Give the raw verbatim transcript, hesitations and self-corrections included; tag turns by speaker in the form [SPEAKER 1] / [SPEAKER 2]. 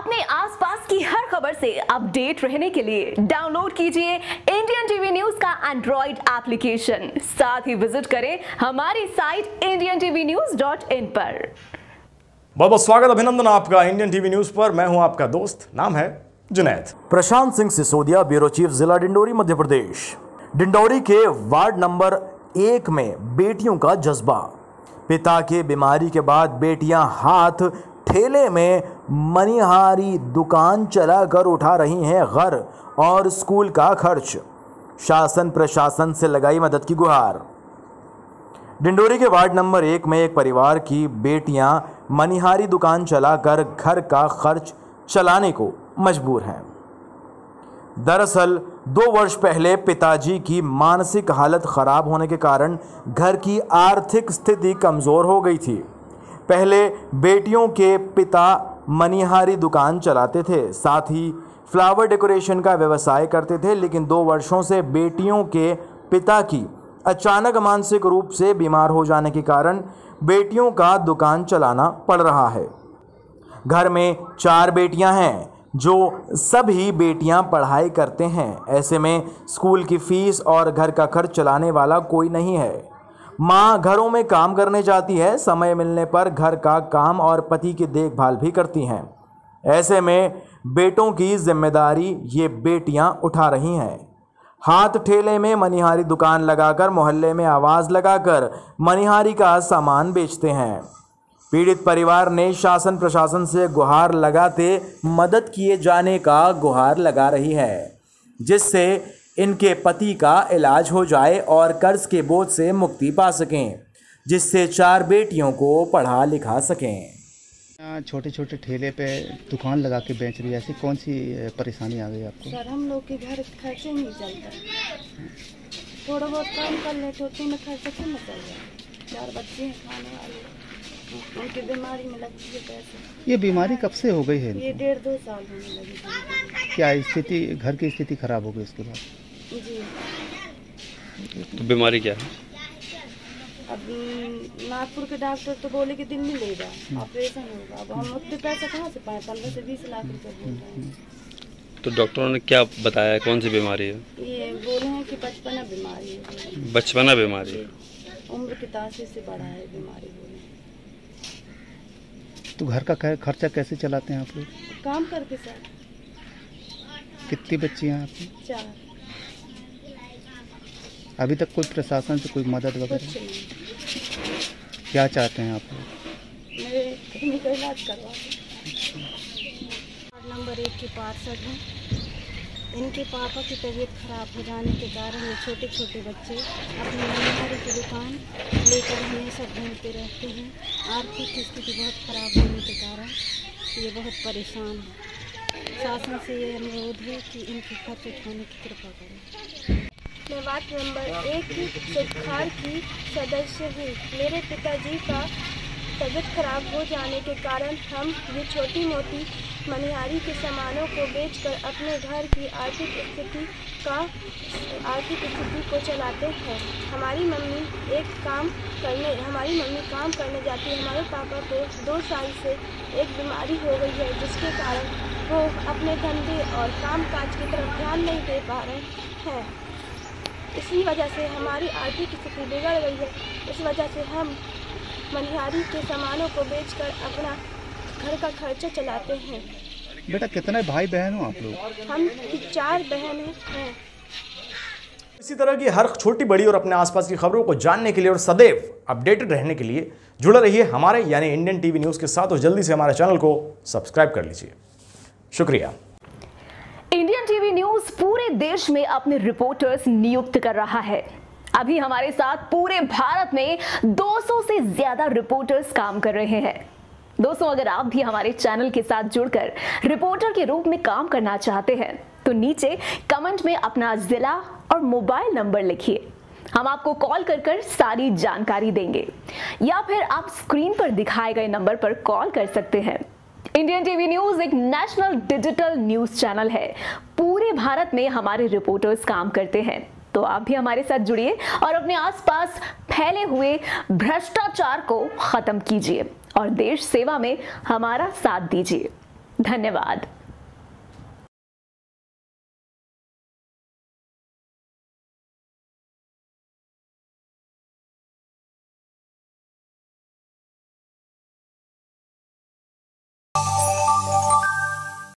[SPEAKER 1] अपने आसपास की हर खबर से अपडेट रहने के लिए डाउनलोड कीजिए इंडियन टीवी न्यूज का एंड्रॉइड एप्लीकेशन। साथ ही विजिट करें हमारी site Indian TV news dot in पर।
[SPEAKER 2] बहुत बहुत स्वागत, अभिनंदन आपका इंडियन टीवी न्यूज पर। मैं हूं आपका दोस्त, नाम है जुनैद।
[SPEAKER 3] प्रशांत सिंह सिसोदिया, ब्यूरो चीफ, जिला डिंडोरी, मध्य प्रदेश। डिंडोरी के वार्ड नंबर एक में बेटियों का जज्बा। पिता के बीमारी के बाद बेटियां हाथ ठेले में मनिहारी दुकान चलाकर उठा रही हैं घर और स्कूल का खर्च। शासन प्रशासन से लगाई मदद की गुहार। डिंडोरी के वार्ड नंबर एक में एक परिवार की बेटियां मनिहारी दुकान चलाकर घर का खर्च चलाने को मजबूर हैं। दरअसल दो वर्ष पहले पिताजी की मानसिक हालत खराब होने के कारण घर की आर्थिक स्थिति कमज़ोर हो गई थी। पहले बेटियों के पिता मनिहारी दुकान चलाते थे, साथ ही फ्लावर डेकोरेशन का व्यवसाय करते थे, लेकिन दो वर्षों से बेटियों के पिता की अचानक मानसिक रूप से बीमार हो जाने के कारण बेटियों का दुकान चलाना पड़ रहा है। घर में चार बेटियां हैं, जो सभी बेटियां पढ़ाई करते हैं। ऐसे में स्कूल की फीस और घर का खर्च चलाने वाला कोई नहीं है। माँ घरों में काम करने जाती है, समय मिलने पर घर का काम और पति की देखभाल भी करती हैं। ऐसे में बेटों की जिम्मेदारी ये बेटियां उठा रही हैं। हाथ ठेले में मनिहारी दुकान लगाकर मोहल्ले में आवाज़ लगाकर मनिहारी का सामान बेचते हैं। पीड़ित परिवार ने शासन प्रशासन से गुहार लगाते मदद किए जाने का गुहार लगा रही है, जिससे इनके पति का इलाज हो जाए और कर्ज के बोझ से मुक्ति पा सकें, जिससे चार बेटियों को पढ़ा लिखा सकें।
[SPEAKER 4] छोटे छोटे ठेले पे दुकान लगा के बेच रही है, ऐसी कौन सी परेशानी आ गई आपको?
[SPEAKER 5] सर, हम लोग के घर खर्चे नहीं चलता, थोड़ा बहुत काम कर लेते होते में खर्चा क्यों न चल जाए। चार बच्चे हैं खाने वाले, उनकी बीमारी में लगती है पैसे।
[SPEAKER 4] ये बीमारी कब से हो गई है?
[SPEAKER 5] ये डेढ़ दो साल होने लगी।
[SPEAKER 4] क्या स्थिति, घर की स्थिति खराब हो गई इसके बाद?
[SPEAKER 5] जी।
[SPEAKER 6] तो बीमारी क्या है?
[SPEAKER 5] अब नागपुर के डॉक्टर तो बोले कि दिन में ले जाओ, ऑपरेशन होगा। अब हम उतने पैसे कहाँ से पाए? पंद्रह से बीस लाख रुपए बोल रहे हैं।
[SPEAKER 6] तो डॉक्टरों ने क्या बताया, कौन सी बीमारी है?
[SPEAKER 5] ये बोले हैं कि बचपना बीमारी है।
[SPEAKER 6] बचपना बीमारी है,
[SPEAKER 5] उम्र की तासीर से बड़ा है बीमारी बोले।
[SPEAKER 4] तो घर का खर्चा कैसे चलाते हैं आप लोग?
[SPEAKER 5] काम करके सर।
[SPEAKER 4] कितनी बच्ची हैं आपकी?
[SPEAKER 5] चार।
[SPEAKER 4] अभी तक कोई प्रशासन से कोई मदद वगैरह? क्या चाहते हैं आप लोग?
[SPEAKER 5] मेरे किडनी का इलाज करवा। नंबर एक के पार्षद हैं। इनके पापा की तबीयत खराब हो जाने के कारण ये छोटे छोटे बच्चे अपनी मनिहारी की दुकान लेकर हमेशा घूमते रहते हैं। आर्थिक स्थिति बहुत खराब होने के कारण ये बहुत परेशान है। शासन से ये अनुरोध है कि इनकी खर्च उठाने की कृपा करें। मैं वार्ड नंबर एक की सुखार की सदस्य हूँ। मेरे पिताजी का तबीयत खराब हो जाने के कारण हम ये छोटी मोटी मनिहारी के सामानों को बेचकर अपने घर की आर्थिक स्थिति का आर्थिक स्थिति को चलाते हैं। हमारी मम्मी एक काम करने हमारी मम्मी काम करने जाती है। हमारे पापा को दो साल से एक बीमारी हो गई है, जिसके कारण वो अपने धंधे और काम काज की तरफ ध्यान नहीं दे पा रहे हैं। इसी वजह से हमारी आर्थिक स्थिति बिगड़ गई है। इस वजह से हम मनिहारी के सामानों को बेचकर अपना घर का खर्चा चलाते हैं।
[SPEAKER 4] बेटा, कितने भाई बहन हो आप लोग?
[SPEAKER 5] हम चार बहनें हैं।
[SPEAKER 2] इसी तरह की हर छोटी बड़ी और अपने आसपास की खबरों को जानने के लिए और सदैव अपडेटेड रहने के लिए जुड़े रहिए हमारे यानी इंडियन टीवी न्यूज के साथ और जल्दी से हमारे चैनल को सब्सक्राइब कर लीजिए। शुक्रिया।
[SPEAKER 1] इंडियन टीवी न्यूज पूरे देश में अपने रिपोर्टर्स नियुक्त कर रहा है। अभी हमारे साथ पूरे भारत में दो सौ से ज्यादा रिपोर्टर्स काम कर रहे हैं। दोस्तों, अगर आप भी हमारे चैनल के साथ जुड़कर रिपोर्टर के रूप में काम करना चाहते हैं तो नीचे कमेंट में अपना जिला और मोबाइल नंबर लिखिए। हम आपको कॉल कर कर सारी जानकारी देंगे, या फिर आप स्क्रीन पर दिखाए गए नंबर पर कॉल कर सकते हैं। इंडियन टीवी न्यूज एक नेशनल डिजिटल न्यूज चैनल है। पूरे भारत में हमारे रिपोर्टर्स काम करते हैं, तो आप भी हमारे साथ जुड़िए और अपने आसपास फैले हुए भ्रष्टाचार को खत्म कीजिए और देश सेवा में हमारा साथ दीजिए। धन्यवाद।